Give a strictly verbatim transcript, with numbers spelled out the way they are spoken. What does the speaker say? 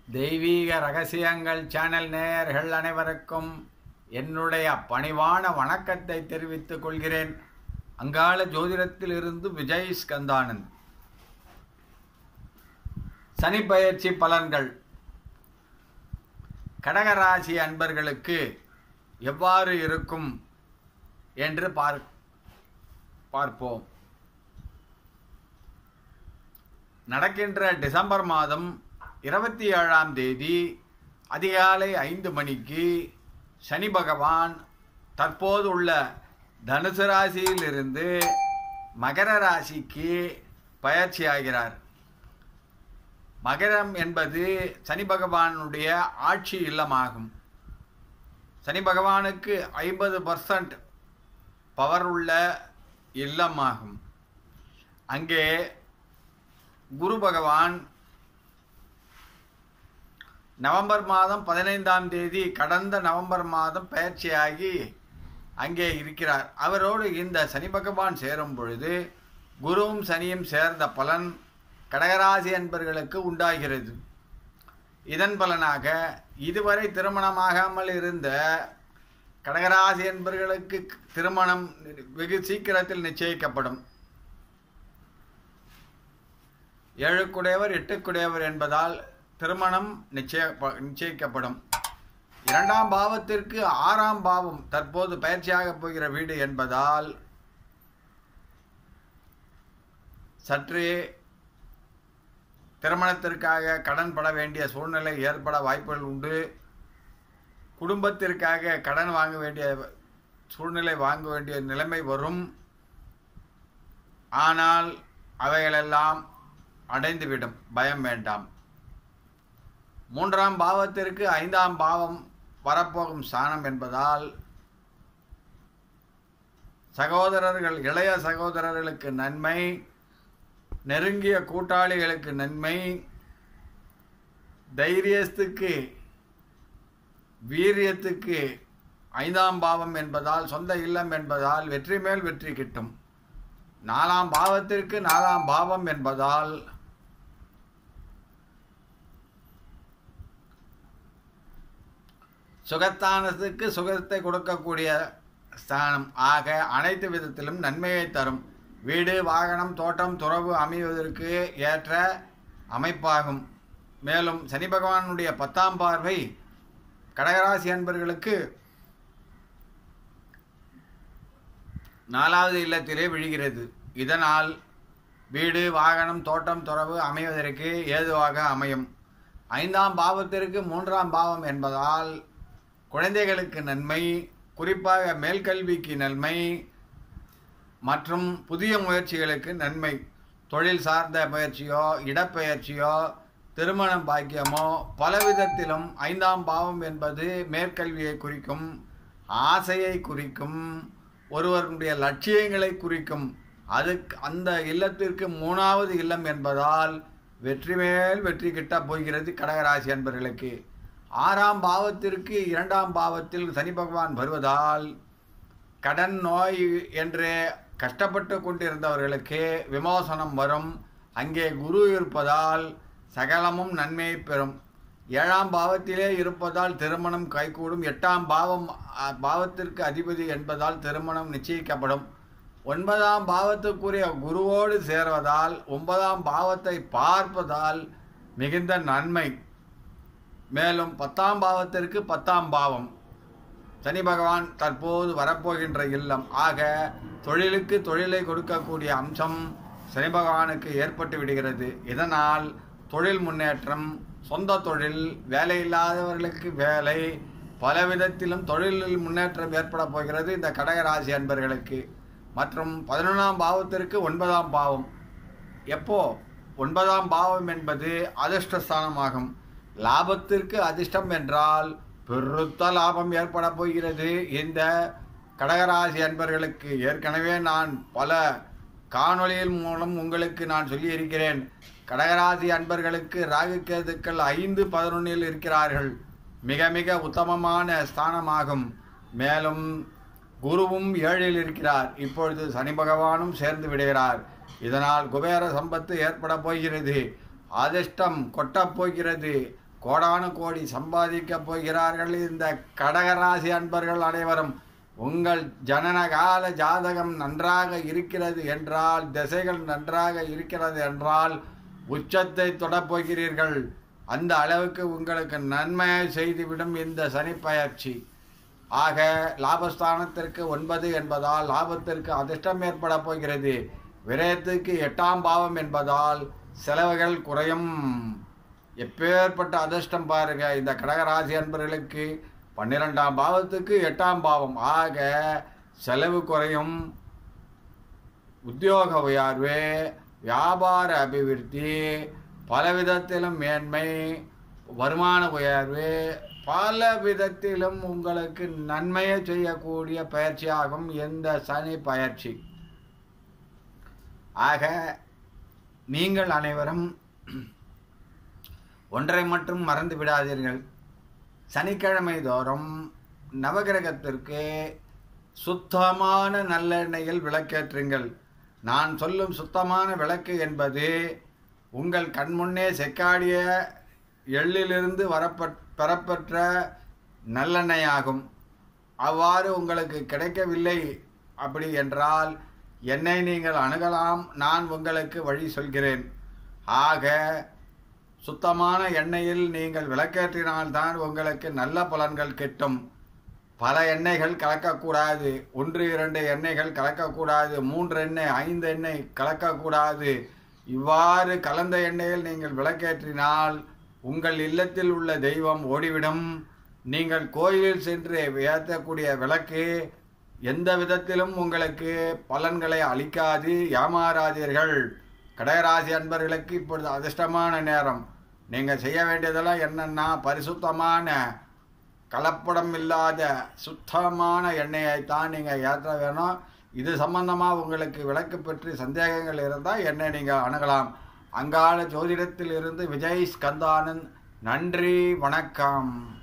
தெய்வீக ரகசியங்கள் சேனல் நேயர்கள் அனைவருக்கும் என்னுடைய பணிவான வணக்கத்தை தெரிவித்துக் கொள்கிறேன். அங்காள ஜோதிடத்திலிருந்து விஜய் ஸ்கந்தானந்த். சனி பயிற்சி பலன்கள் கடகராசி அன்பர்களுக்கு எவ்வாறு இருக்கும் என்று பார் பார்ப்போம். நடக்கின்ற டிசம்பர் மாதம் இருபத்தி ஏழாம் தேதி அதிகாலை ஐந்து மணிக்கு சனி பகவான் தற்போது உள்ள தனுசு ராசியிலிருந்து மகர ராசிக்கு பயிற்சியாகிறார். மகரம் என்பது சனி பகவானுடைய ஆட்சி இல்லமாகும். சனி பகவானுக்கு ஐம்பது பர்சன்ட் பவர் உள்ள இல்லமாகும். அங்கே குரு பகவான் நவம்பர் மாதம் பதினைந்தாம் தேதி கடந்த நவம்பர் மாதம் பயிற்சியாகி அங்கே இருக்கிறார். அவரோடு இந்த சனி பகவான் சேரும் பொழுது குருவும் சனியும் சேர்ந்த பலன் கடகராசி என்பர்களுக்கு உண்டாகிறது. இதன் பலனாக இதுவரை திருமணமாகாமல் இருந்த கடகராசி என்பர்களுக்கு திருமணம் வெகு சீக்கிரத்தில் நிச்சயிக்கப்படும். ஏழுக்குடையவர் எட்டுக்குடையவர் என்பதால் திருமணம் நிச்சய நிச்சயிக்கப்படும். இரண்டாம் பாவத்திற்கு ஆறாம் பாவம் தற்போது பயிற்சியாக போகிற வீடு என்பதால் சற்றே திருமணத்திற்காக கடன் பட வேண்டிய சூழ்நிலை ஏற்பட வாய்ப்புகள் உண்டு. குடும்பத்திற்காக கடன் வாங்க வேண்டிய சூழ்நிலை வாங்க வேண்டிய நிலைமை வரும். ஆனால் அவைகளெல்லாம் அடைந்துவிடும், பயம் வேண்டாம். மூன்றாம் பாவத்திற்கு ஐந்தாம் பாவம் வரப்போகும் ஸ்தானம் என்பதால் சகோதரர்கள் இளைய சகோதரர்களுக்கு நன்மை, நெருங்கிய கூட்டாளிகளுக்கு நன்மை, தைரியத்துக்கு வீரியத்துக்கு ஐந்தாம் பாவம் என்பதால் சொந்த இல்லம் என்பதால் வெற்றி மேல் வெற்றி கிட்டும். நாலாம் பாவத்திற்கு நாலாம் பாவம் என்பதால் சுகஸ்தானத்துக்கு சுகத்தை கொடுக்கக்கூடிய ஸ்தானம் ஆக அனைத்து விதத்திலும் நன்மையை தரும். வீடு, வாகனம், தோட்டம், துறவு அமைவதற்கு ஏற்ற அமைப்பாகும். மேலும் சனி பகவானுடைய பத்தாம் பார்வை கடகராசி அன்பர்களுக்கு நாலாவது இல்லத்திலே விழுகிறது. இதனால் வீடு, வாகனம், தோட்டம், துறவு அமைவதற்கு ஏதுவாக அமையும். ஐந்தாம் பாவத்திற்கு மூன்றாம் பாவம் என்பதால் குழந்தைகளுக்கு நன்மை, குறிப்பாக மேல்கல்விக்கு நன்மை மற்றும் புதிய முயற்சிகளுக்கு நன்மை. தொழில் சார்ந்த முயற்சியோ, இடப்பெயர்ச்சியோ, திருமணம் பாக்கியமோ பலவிதத்திலும் ஐந்தாம் பாவம் என்பது மேற்கல்வியை குறிக்கும், ஆசையை குறிக்கும், ஒருவருடைய லட்சியங்களை குறிக்கும். அதுக்கு அந்த இல்லத்திற்கு மூணாவது இல்லம் என்பதால் வெற்றி மேல் வெற்றி கிட்ட போகிறது கடகராசி அன்பர்களுக்கு. ஆறாம் பாவத்திற்கு இரண்டாம் பாவத்தில் சனி பகவான் வருவதால் கடன் நோய் என்று கஷ்டப்பட்டு கொண்டிருந்தவர்களுக்கு விமோசனம் வரும். அங்கே குரு இருப்பதால் சகலமும் நன்மையை பெறும். ஏழாம் பாவத்திலே இருப்பதால் திருமணம் கைகூடும். எட்டாம் பாவம் பாவத்திற்கு அதிபதி என்பதால் திருமணம் நிச்சயிக்கப்படும். ஒன்பதாம் பாவத்துக்குரிய குருவோடு சேர்வதால் ஒன்பதாம் பாவத்தை பார்ப்பதால் மிகுந்த நன்மை. மேலும் பத்தாம் பாவத்திற்கு பத்தாம் பாவம் சனி பகவான் தற்போது வரப்போகின்ற இல்லம் ஆக தொழிலுக்கு தொழிலை கொடுக்கக்கூடிய அம்சம் சனி பகவானுக்கு ஏற்பட்டு விடுகிறது. இதனால் தொழில் முன்னேற்றம், சொந்த தொழில், வேலை இல்லாதவர்களுக்கு வேலை, பலவிதத்திலும் தொழிலில் முன்னேற்றம் ஏற்பட போகிறது இந்த கடகராசி அன்பர்களுக்கு. மற்றும் பதினொன்றாம் பாவத்திற்கு ஒன்பதாம் பாவம். எப்போ ஒன்பதாம் பாவம் என்பது அதிர்ஷ்டஸ்தானமாகும். லாபத்திற்கு அதிர்ஷ்டம் என்றால் பெருத்த லாபம் ஏற்பட போகிறது இந்த கடகராசி அன்பர்களுக்கு. ஏற்கனவே நான் பல காணொளியின் மூலம் உங்களுக்கு நான் சொல்லியிருக்கிறேன். கடகராசி அன்பர்களுக்கு ராகு கேதுக்கள் ஐந்து பதினொன்றில் இருக்கிறார்கள். மிக மிக உத்தமமான ஸ்தானமாகும். மேலும் குருவும் ஏழில் இருக்கிறார். இப்பொழுது சனி பகவானும் சேர்ந்து விடுகிறார். இதனால் குபேர சம்பத்து ஏற்பட போகிறது. அதிர்ஷ்டம் கொட்டப் போகிறது. கோடானு கோடி சம்பாதிக்கப் போகிறார்கள். இந்த கடகராசி அன்பர்கள் அனைவரும் உங்கள் ஜனனகால ஜாதகம் நன்றாக இருக்கிறது என்றால், திசைகள் நன்றாக இருக்கிறது என்றால் உச்சத்தை தொடப்போகிறீர்கள். அந்த அளவுக்கு உங்களுக்கு நன்மையை செய்துவிடும் இந்த சனி பயிற்சி. ஆக லாபஸ்தானத்திற்கு ஒன்பது என்பதால் லாபத்திற்கு அதிர்ஷ்டம் ஏற்பட போகிறது. விரயத்துக்கு எட்டாம் பாவம் என்பதால் செலவுகள் குறையும். எப்பேற்பட்ட அதிர்ஷ்டம் பாருங்க இந்த கடகராசி அன்பர்களுக்கு. பன்னிரெண்டாம் பாவத்துக்கு எட்டாம் பாவம். ஆக செலவு குறையும், உத்தியோக உயர்வு, வியாபார அபிவிருத்தி, பலவிதத்திலும் மேன்மை, வருமான உயர்வு, பல விதத்திலும் உங்களுக்கு நன்மையை செய்யக்கூடிய பயிற்சியாகும் இந்த சனி பயிற்சி. ஆக நீங்கள் அனைவரும் ஒன்றை மட்டும் மறந்து விடாதீர்கள். சனிக்கிழமை தோறும் நவகிரகத்திற்கு சுத்தமான நல்லெண்ணெயில் விளக்கேற்றுங்கள். நான் சொல்லும் சுத்தமான விளக்கு என்பது உங்கள் கண்முன்னே செக்காடிய எள்ளிலிருந்து வரப்பட் பெறப்பெற்ற நல்லெண்ணெயாகும். அவ்வாறு உங்களுக்கு கிடைக்கவில்லை அப்படி என்றால் என்னை நீங்கள் அணுகலாம், நான் உங்களுக்கு வழி சொல்கிறேன். ஆக சுத்தமான எண்ணெயில் நீங்கள் விளக்கேற்றினால்தான் உங்களுக்கு நல்ல பலன்கள் கிட்டும். பல எண்ணெய்கள் கலக்கக்கூடாது, ஒன்று இரண்டு எண்ணெய்கள் கலக்கக்கூடாது, மூன்று எண்ணெய் ஐந்து எண்ணெய் கலக்கக்கூடாது. இவ்வாறு கலந்த எண்ணெயில் நீங்கள் விளக்கேற்றினால் உங்கள் இல்லத்தில் உள்ள தெய்வம் ஓடிவிடும். நீங்கள் கோயிலில் சென்று ஏற்றக்கூடிய விளக்கு எந்த விதத்திலும் உங்களுக்கு பலன்களை அளிக்காது. ஏமாறாதீர்கள். கடகராசி அன்பர்களுக்கு இப்பொழுது அதிர்ஷ்டமான நேரம். நீங்கள் செய்ய வேண்டியதெல்லாம் என்னென்னா, பரிசுத்தமான கலப்படம் இல்லாத சுத்தமான எண்ணெயைத்தான் நீங்கள் ஏற்ற வேணும். இது சம்பந்தமாக உங்களுக்கு விளக்கு பற்றி சந்தேகங்கள் இருந்தால் என்னை நீங்கள் அணுகலாம். அங்காள ஜோதிடத்தில் இருந்து விஜய் ஸ்கந்தானந்த். நன்றி, வணக்கம்.